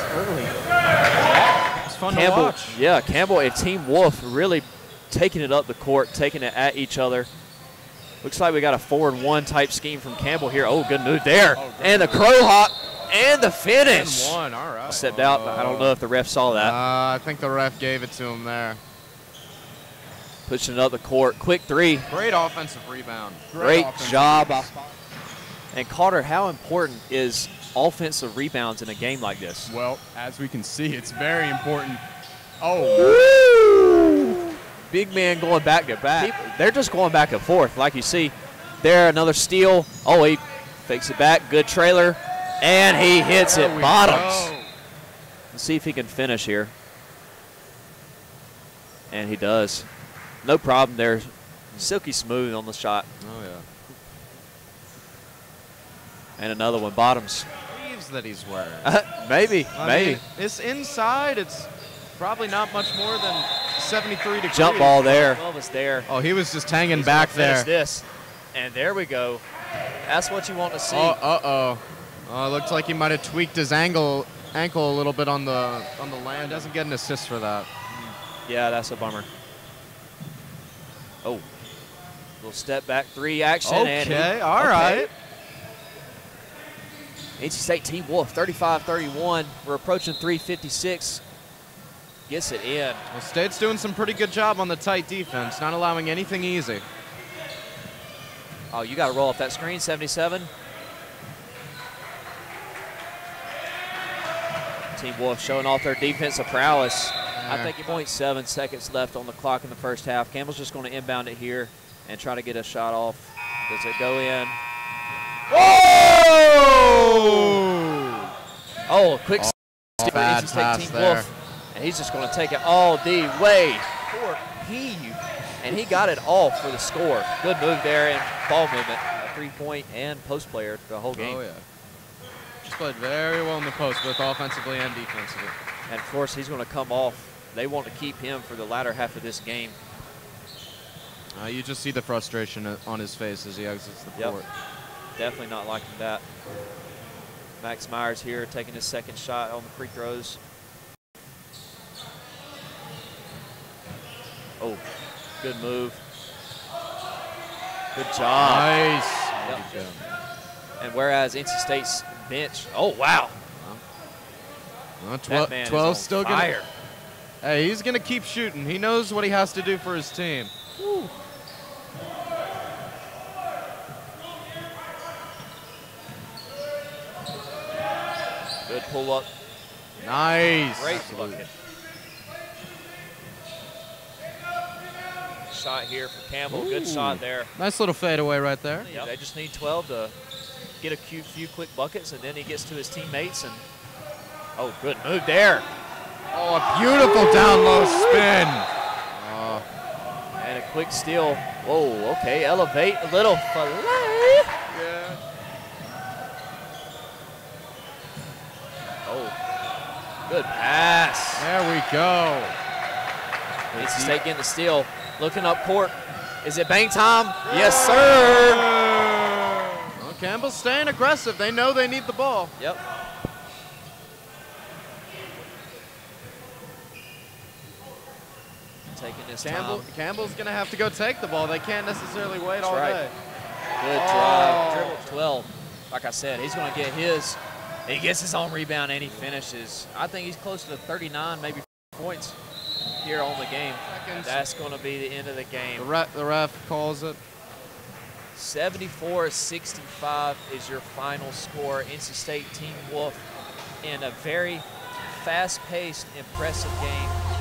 early. It's fun Campbell, to watch. yeah, Campbell and Team Wolf really taking it up the court, taking it at each other. Looks like we got a 4-and-1 type scheme from Campbell here. Oh, good move there. Oh, and the crow hop and the finish. 1-1, all right. Stepped out, but I don't know if the ref saw that. I think the ref gave it to him there. Pushing it up the court. Quick three. Great offensive rebound. Great offensive job. rebound. And Carter, how important is offensive rebounds in a game like this? Well, as we can see, it's very important. Oh, big man going back to back. They're just going back and forth, like you see. There, another steal. Oh, he fakes it back. Good trailer. And he hits it bottoms. Let's see if he can finish here. And he does. No problem there. Silky smooth on the shot. Oh, yeah. And another one, bottoms. Sleeves that he's wearing. Maybe. I mean, it's inside. It's probably not much more than 73 degrees. Jump ball there. There. Oh, he was just hanging back there. This. And there we go. That's what you want to see. Oh, it looks like he might have tweaked his ankle a little bit on the land. Doesn't get an assist for that. Yeah, that's a bummer. Oh, little step back three action. Okay, all right. NC State Team Wolf, 35-31. We're approaching 3:56. Gets it in. Well, State's doing some pretty good job on the tight defense, not allowing anything easy. Oh, you got to roll off that screen, 77. Team Wolf showing off their defensive prowess. I think 0.7 seconds left on the clock in the first half. Campbell's just going to inbound it here and try to get a shot off. Does it go in? Oh! Oh, a quick bad pass Team there. Wolf. And he's just going to take it all the way. Poor heave. And he got it all for the score. Good move there and ball movement. Three-point and post player the whole game. Oh, yeah. Just played very well in the post, both offensively and defensively. And, of course, he's going to come off. They want to keep him for the latter half of this game. You just see the frustration on his face as he exits the court. Definitely not liking that. Max Myers here taking his second shot on the free throws. Oh, good move. Good job. Nice. Yep. And whereas NC State's bench, oh, wow. 12 still fire. gonna. Hey, he's gonna keep shooting. He knows what he has to do for his team. Woo. Good pull up. Nice. Great bucket. Shot here for Campbell. Good shot there. Nice little fadeaway right there. Yep. They just need 12 to get a few quick buckets, and then he gets to his teammates. And oh, good move there. Oh, a beautiful down low spin. And a quick steal. Whoa, okay, elevate a little fillet. Yeah. Oh, good pass. There we go. NC State getting the steal. Looking up court. Is it bang time? Yes, sir. Well, Campbell's staying aggressive. They know they need the ball. Yep. Taking this time. Campbell's going to have to go take the ball. They can't necessarily wait all right. day. Good drive. Dribble 12. Like I said, he's going to get his. He gets his own rebound and he finishes. I think he's close to 39, maybe points here on the game. That's going to be the end of the game. The ref calls it. 74-65 is your final score. NC State Team Wolf in a very fast-paced, impressive game.